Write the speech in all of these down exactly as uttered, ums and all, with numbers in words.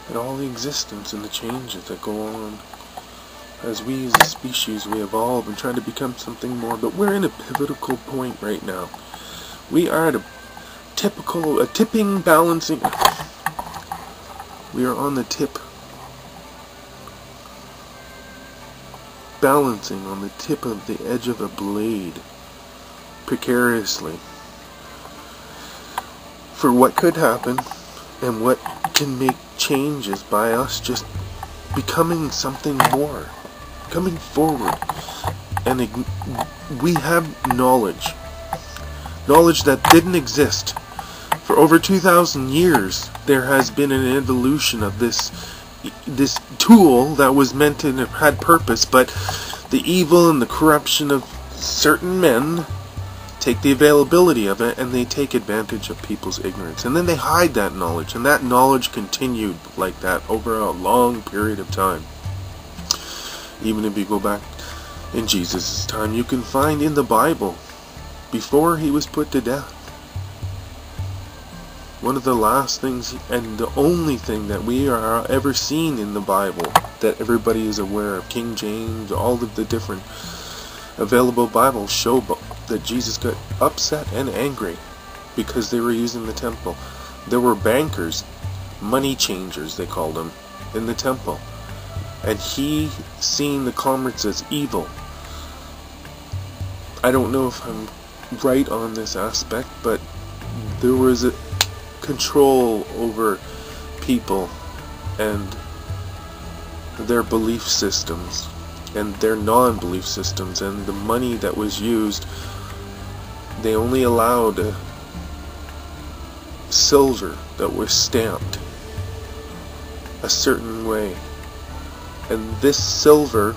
and all the existence and the changes that go on as we as a species, we evolve and try to become something more. But we're in a pivotal point right now. We are at a typical, a tipping, balancing. We are on the tip, balancing on the tip of the edge of a blade, precariously, for what could happen and what can make changes by us just becoming something more, coming forward. And we have knowledge, knowledge that didn't exist. For over two thousand years, there has been an evolution of this this tool that was meant to have had purpose, but the evil and the corruption of certain men take the availability of it, and they take advantage of people's ignorance. And then they hide that knowledge, and that knowledge continued like that over a long period of time. Even if you go back in Jesus' time, you can find in the Bible, before he was put to death, one of the last things, and the only thing that we are ever seen in the Bible that everybody is aware of, King James, all of the different available Bibles show that Jesus got upset and angry because they were using the temple. There were bankers, money changers they called them, in the temple. And he seen the commerce as evil. I don't know if I'm right on this aspect, but there was a control over people and their belief systems and their non-belief systems, and the money that was used, they only allowed uh, silver that was stamped a certain way, and this silver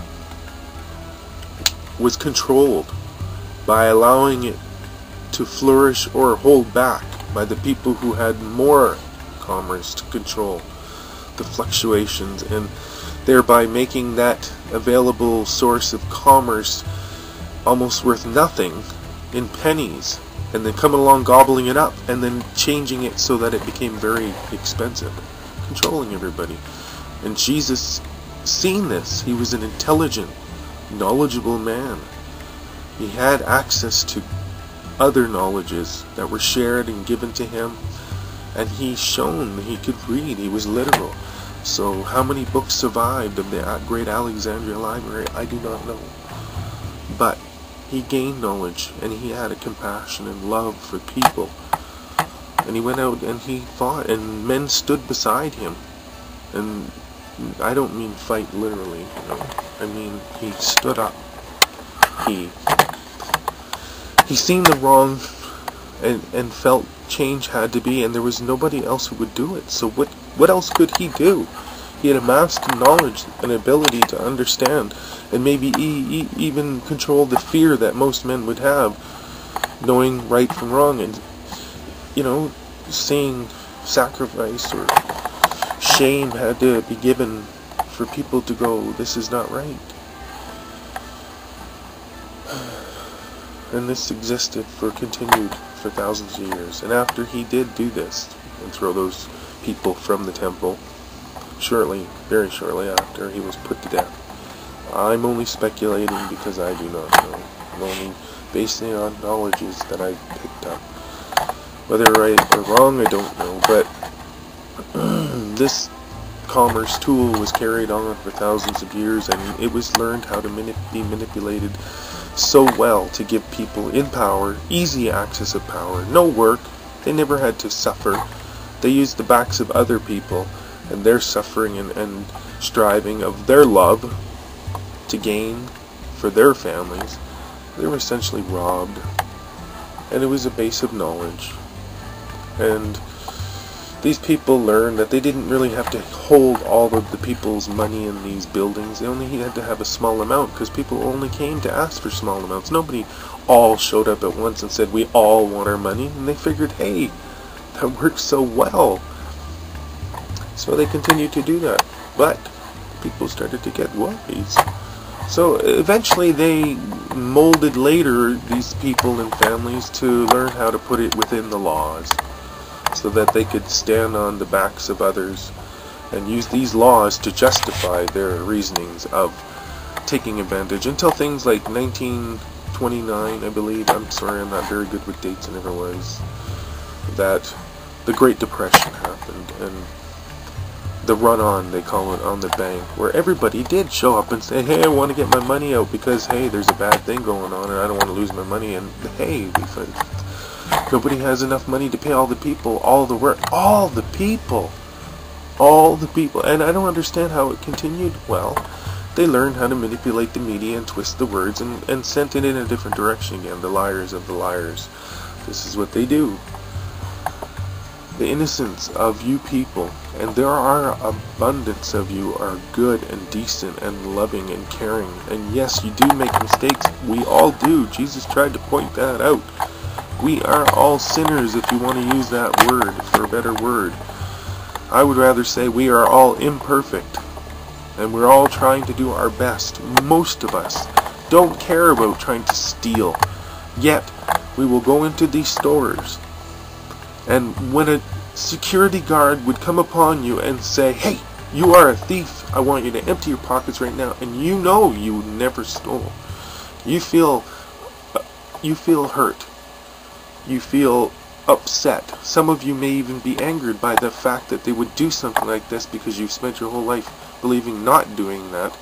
was controlled by allowing it to flourish or hold back by the people who had more commerce to control the fluctuations, and thereby making that available source of commerce almost worth nothing in pennies, and then coming along gobbling it up and then changing it so that it became very expensive, controlling everybody. And Jesus seen this. He was an intelligent, knowledgeable man. He had access to other knowledges that were shared and given to him, and he shown he could read. He was literal. So how many books survived of the great Alexandria Library, I do not know. But he gained knowledge, and he had a compassion and love for people. And he went out and he fought, and men stood beside him. And I don't mean fight literally, you know. I mean he stood up. He he seen the wrong and and felt change had to be, and there was nobody else who would do it. So what what else could he do? He had amassed knowledge and ability to understand, and maybe e e even control the fear that most men would have, knowing right from wrong, and you know, seeing sacrifice or shame had to be given for people to go, this is not right. And this existed for continued for thousands of years. And after he did do this and throw those people from the temple, shortly, very shortly after, he was put to death. I'm only speculating because I do not know. I'm only basing it on knowledges that I picked up. Whether right or wrong, I don't know. But this commerce tool was carried on for thousands of years, and it was learned how to manip be manipulated so well to give people in power easy access of power, no work. They never had to suffer. They used the backs of other people and their suffering and, and striving of their love to gain for their families. They were essentially robbed, and it was a base of knowledge. And these people learned that they didn't really have to hold all of the people's money in these buildings. They only had to have a small amount, because people only came to ask for small amounts. Nobody all showed up at once and said, we all want our money. And they figured, hey, that works so well. So they continued to do that. But people started to get worries. So eventually they molded later these people and families to learn how to put it within the laws, so that they could stand on the backs of others and use these laws to justify their reasonings of taking advantage until things like nineteen twenty-nine, I believe, I'm sorry, I'm not very good with dates, I never was, that the Great Depression happened, and the run-on, they call it, on the bank, where everybody did show up and say, hey, I want to get my money out because, hey, there's a bad thing going on and I don't want to lose my money, and hey, if nobody has enough money to pay all the people, all the work, all the people, all the people, and I don't understand how it continued. Well, they learned how to manipulate the media and twist the words and, and sent it in a different direction again, the liars of the liars. This is what they do. The innocence of you people, and there are abundance of you, are good and decent and loving and caring. And yes, you do make mistakes. We all do. Jesus tried to point that out. We are all sinners, if you want to use that word for a better word. I would rather say we are all imperfect. And we're all trying to do our best. Most of us don't care about trying to steal. Yet, we will go into these stores, and when a security guard would come upon you and say, hey, you are a thief, I want you to empty your pockets right now, and you know you never stole, you feel uh, you feel hurt, you feel upset. Some of you may even be angered by the fact that they would do something like this because you've spent your whole life believing not doing that.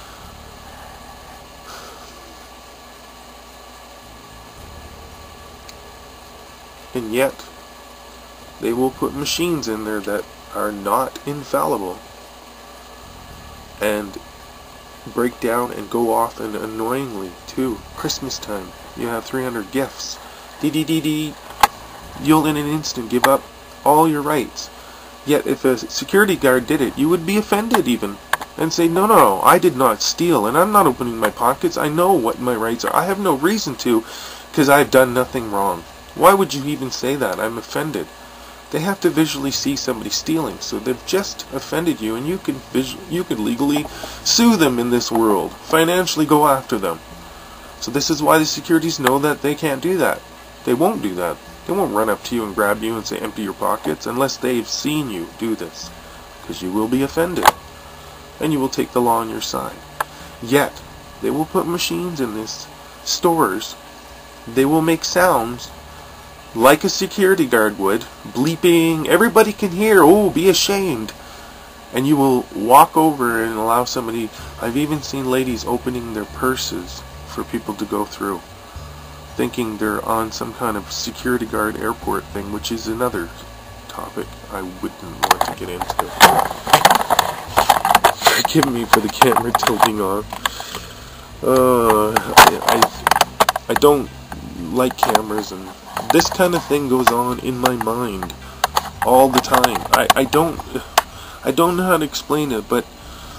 And yet, they will put machines in there that are not infallible and break down and go off, and annoyingly, too. Christmas time, you have three hundred gifts. Dee dee dee dee. You'll in an instant give up all your rights. Yet if a security guard did it, you would be offended even, and say, no, no, no, I did not steal, and I'm not opening my pockets. I know what my rights are. I have no reason to, because I've done nothing wrong. Why would you even say that? I'm offended. They have to visually see somebody stealing, so they've just offended you, and you could visu you could legally sue them in this world, financially go after them. So this is why the securities know that they can't do that. They won't do that. They won't run up to you and grab you and say empty your pockets unless they've seen you do this, because you will be offended, and you will take the law on your side. Yet they will put machines in these stores. They will make sounds like a security guard would, bleeping, everybody can hear, oh, be ashamed. And you will walk over and allow somebody, I've even seen ladies opening their purses for people to go through, thinking they're on some kind of security guard airport thing, which is another topic I wouldn't want to get into. Forgive me for the camera tilting on. Uh, I, I, I don't like cameras, and this kind of thing goes on in my mind all the time. I, I don't I don't know how to explain it, but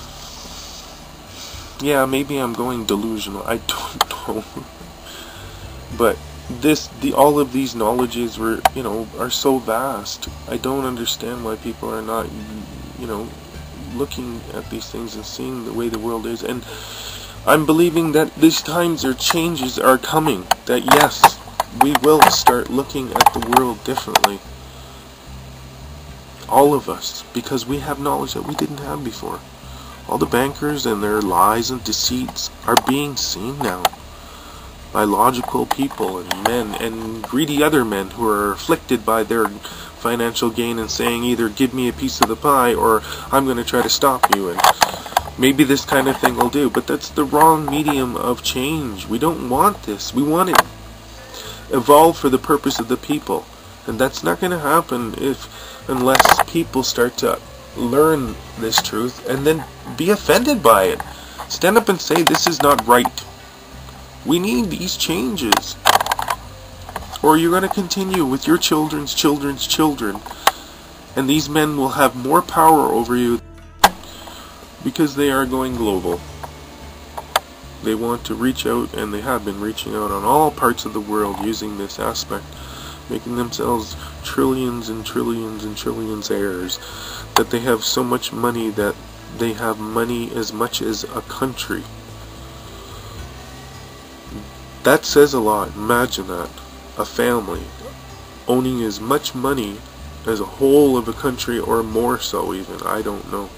yeah, maybe I'm going delusional. I don't know. But this the all of these knowledges were, you know, are so vast. I don't understand why people are not, you know, looking at these things and seeing the way the world is. And I'm believing that these times or changes are coming. That yes, we will start looking at the world differently. All of us, because we have knowledge that we didn't have before. All the bankers and their lies and deceits are being seen now by logical people and men and greedy other men who are afflicted by their financial gain and saying either give me a piece of the pie or I'm going to try to stop you. And maybe this kind of thing will do, but that's the wrong medium of change. We don't want this. We want it evolve for the purpose of the people, and that's not going to happen if unless people start to learn this truth and then be offended by it. Stand up and say this is not right. We need these changes, or you're going to continue with your children's children's children, and these men will have more power over you because they are going global. They want to reach out, and they have been reaching out on all parts of the world using this aspect, making themselves trillions and trillions and trillions heirs, that they have so much money that they have money as much as a country. That says a lot. Imagine that. A family owning as much money as a whole of a country, or more so even. I don't know.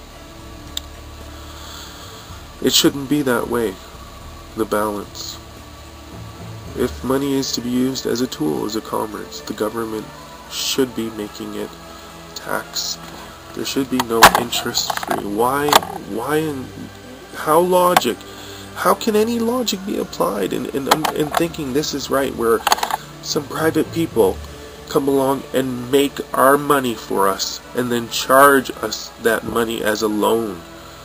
It shouldn't be that way, the balance. If money is to be used as a tool, as a commerce, the government should be making it tax. There should be no interest free. Why, why, and how logic, how can any logic be applied in, in, in thinking this is right, where some private people come along and make our money for us and then charge us that money as a loan?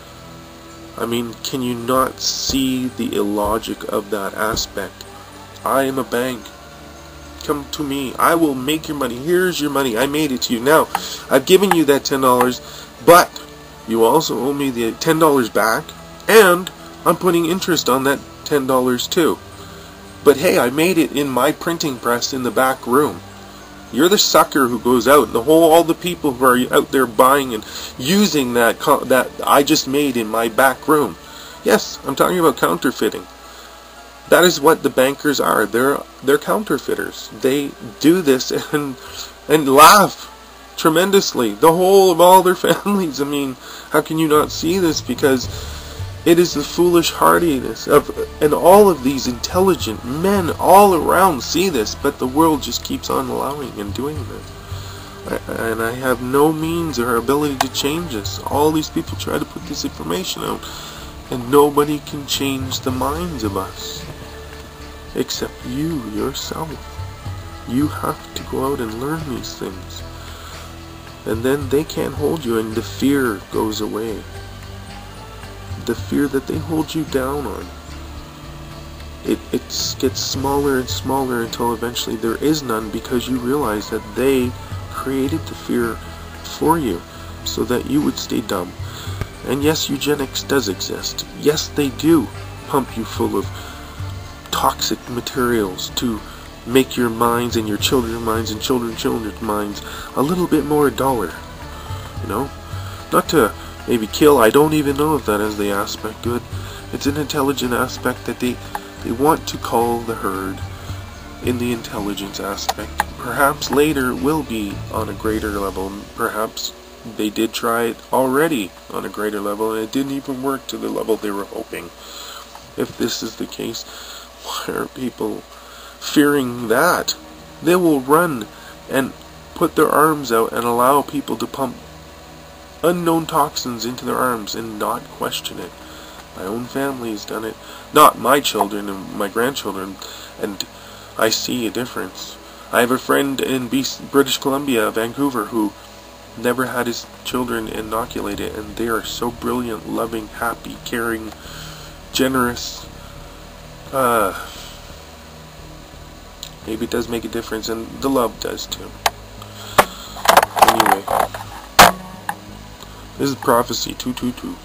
I mean, can you not see the illogic of that aspect? I am a bank. Come to me. I will make your money. Here's your money. I made it to you. Now, I've given you that ten dollars, but you also owe me the ten dollars back, and I'm putting interest on that ten dollars too. But hey, I made it in my printing press in the back room. You're the sucker who goes out, and the whole, all the people who are out there buying and using that that I just made in my back room. Yes, I'm talking about counterfeiting. That is what the bankers are. They're they're counterfeiters. They do this and and laugh tremendously. The whole of all their families. I mean, how can you not see this? Because it is the foolish hardiness of, and all of these intelligent men all around see this, but the world just keeps on allowing and doing this. I, and I have no means or ability to change this. All these people try to put this information out, and nobody can change the minds of us except you yourself. You have to go out and learn these things, and then they can't hold you, and the fear goes away. The fear that they hold you down on, it, it gets smaller and smaller until eventually there is none, because you realize that they created the fear for you so that you would stay dumb. And yes, eugenics does exist. Yes, they do pump you full of toxic materials to make your minds and your children's minds and children's children's minds a little bit more duller. You know? Not to maybe kill. I don't even know if that is the aspect good. It's an intelligent aspect that they they want to call the herd in the intelligence aspect. Perhaps later will be on a greater level. Perhaps they did try it already on a greater level and it didn't even work to the level they were hoping. If this is the case, why are people fearing that? They will run and put their arms out and allow people to pump unknown toxins into their arms and not question it. My own family has done it. Not my children and my grandchildren, and I see a difference. I have a friend in British Columbia, Vancouver, who never had his children inoculated, and they are so brilliant, loving, happy, caring, generous. Uh, maybe it does make a difference, and the love does too. Anyway. This is Prophecy two two two.